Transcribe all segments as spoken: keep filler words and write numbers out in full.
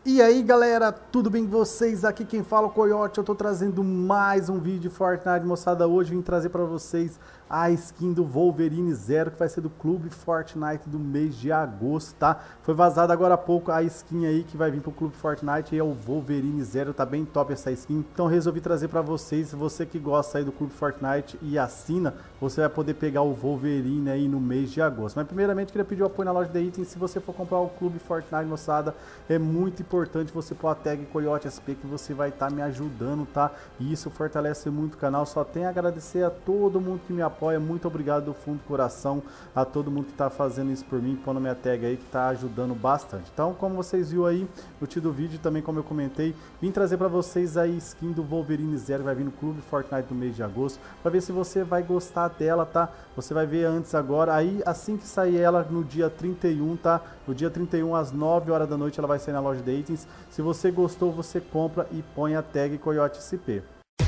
E aí galera, tudo bem com vocês? Aqui quem fala é o Coyote, eu tô trazendo mais um vídeo de Fortnite, moçada. Hoje vim trazer pra vocês a skin do Wolverine Zero, que vai ser do Clube Fortnite do mês de agosto, tá? Foi vazada agora há pouco a skin aí que vai vir pro Clube Fortnite, e é o Wolverine Zero, tá bem top essa skin. Então resolvi trazer pra vocês, você que gosta aí do Clube Fortnite e assina, você vai poder pegar o Wolverine aí no mês de agosto. Mas primeiramente queria pedir o apoio na loja de itens. Se você for comprar o Clube Fortnite, moçada, é muito importante você pôr a tag Coyote S P, que você vai estar tá me ajudando, tá? E isso fortalece muito o canal. Só tenho a agradecer a todo mundo que me apoia. Muito obrigado do fundo do coração a todo mundo que tá fazendo isso por mim, pondo minha tag aí, que tá ajudando bastante. Então, como vocês viram aí no título do vídeo, também como eu comentei, vim trazer para vocês a skin do Wolverine Zero, vai vir no Clube Fortnite do mês de agosto, para ver se você vai gostar dela, tá? Você vai ver antes agora, aí assim que sair ela no dia trinta e um, tá? No dia trinta e um às nove horas da noite ela vai sair na loja de itens. Se você gostou, você compra e põe a tag Coyote S P.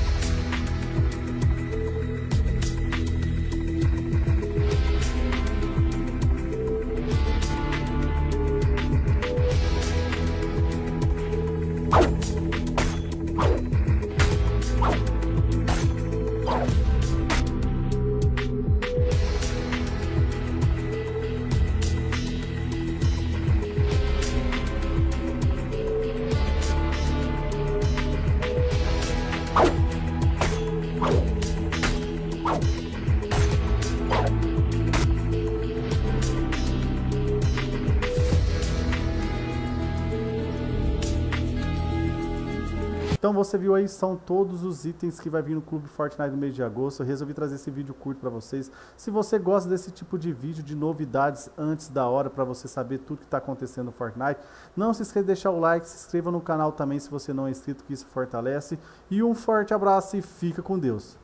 Então você viu aí, são todos os itens que vai vir no Clube Fortnite no mês de agosto. Eu resolvi trazer esse vídeo curto para vocês. Se você gosta desse tipo de vídeo, de novidades antes da hora, para você saber tudo que está acontecendo no Fortnite, não se esqueça de deixar o like, se inscreva no canal também se você não é inscrito, que isso fortalece. E um forte abraço e fica com Deus.